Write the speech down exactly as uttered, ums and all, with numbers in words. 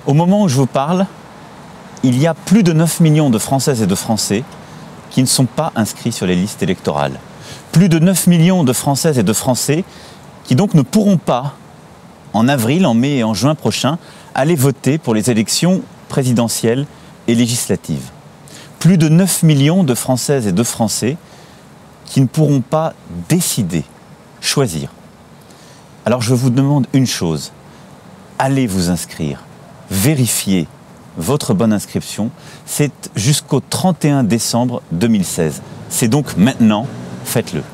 Au moment où je vous parle, il y a plus de neuf millions de Françaises et de Français qui ne sont pas inscrits sur les listes électorales. Plus de neuf millions de Françaises et de Français qui donc ne pourront pas, en avril, en mai et en juin prochains, aller voter pour les élections présidentielles et législatives. Plus de neuf millions de Françaises et de Français qui ne pourront pas décider, choisir. Alors je vous demande une chose, allez vous inscrire, vérifiez votre bonne inscription, c'est jusqu'au trente et un décembre deux mille seize. C'est donc maintenant, faites-le.